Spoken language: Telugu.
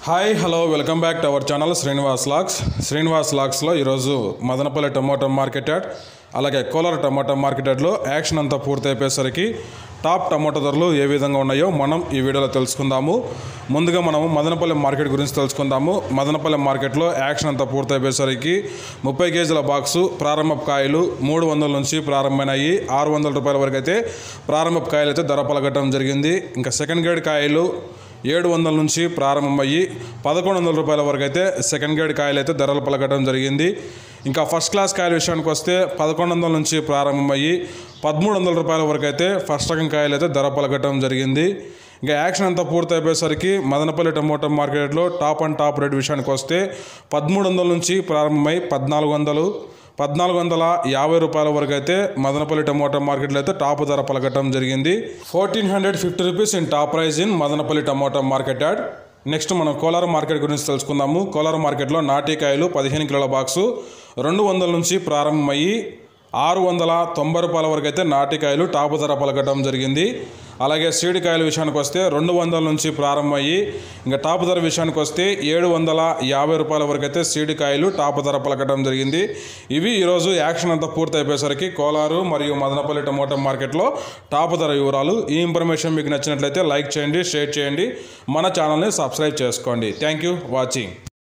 Hi hello welcome back to our channel Srinivas లాక్స్లో ఈరోజు మదనపల్లి టమోటా మార్కెట్ యార్డ్ అలాగే కోలార్ టమోటా మార్కెట్ యార్డ్లో యాక్షన్ అంతా పూర్తి అయిపోయేసరికి టాప్ టమోటా ధరలు ఏ విధంగా ఉన్నాయో మనం ఈ వీడియోలో తెలుసుకుందాము. ముందుగా మనము మదనపల్లి మార్కెట్ గురించి తెలుసుకుందాము. మదనపల్లి మార్కెట్లో యాక్షన్ అంతా పూర్తి అయిపోయేసరికి 30 కేజీల బాక్సు ప్రారంభపు కాయలు 300 నుంచి ప్రారంభమైనాయి. 600 రూపాయల వరకు అయితే ప్రారంభపు కాయలు అయితే ధర పలకటం జరిగింది. ఇంకా సెకండ్ గ్రేడ్ కాయలు 700 నుంచి ప్రారంభమయ్యి 1100 రూపాయల వరకు అయితే సెకండ్ గ్రేడ్ కాయలు అయితే ధరలు పలకడం జరిగింది. ఇంకా ఫస్ట్ క్లాస్ కాయల విషయానికి వస్తే 1100 నుంచి ప్రారంభమయ్యి 1300 రూపాయల వరకు అయితే ఫస్ట్ రకం కాయలు అయితే ధర పలకటం జరిగింది. ఇంకా యాక్షన్ అంతా పూర్తి అయిపోయేసరికి మదనపల్లి టమోటా మార్కెట్లో టాప్ రేట్ విషయానికి వస్తే 1300 నుంచి ప్రారంభమై 1450 రూపాయల వరకు అయితే మదనపల్లి టమోటా మార్కెట్లో అయితే టాప్ ధర పలకటం జరిగింది. 1450 rupees in top price in Madanapalle tomato market yard. Next మనం కోలార్ మార్కెట్ గురించి తెలుసుకుందాము. కోలార్ మార్కెట్లో నాటికాయలు 15 కిలోల బాక్సు 200 నుంచి ప్రారంభమయ్యి 690 రూపాయల వరకు అయితే నాటికాయలు టాప్ ధర పలకటం జరిగింది. అలాగే సీడ్ కాయల విషయానికి వస్తే 200 నుంచి ప్రారంభమయ్యి ఇంకా టాప్ ధర విషయానికి వస్తే 750 రూపాయల వరకు అయితే సీడ్ కాయలు టాప్ ధర పలకటం జరిగింది. ఇవి ఈరోజు యాక్షన్ అంతా పూర్తి అయిపోయేసరికి కోలారు మరియు మదనపల్లి టమోటా మార్కెట్లో టాప్ ధర వివరాలు. ఈ ఇన్ఫర్మేషన్ మీకు నచ్చినట్లయితే లైక్ చేయండి, షేర్ చేయండి, మన ఛానల్ని సబ్స్క్రైబ్ చేసుకోండి. Thank you watching.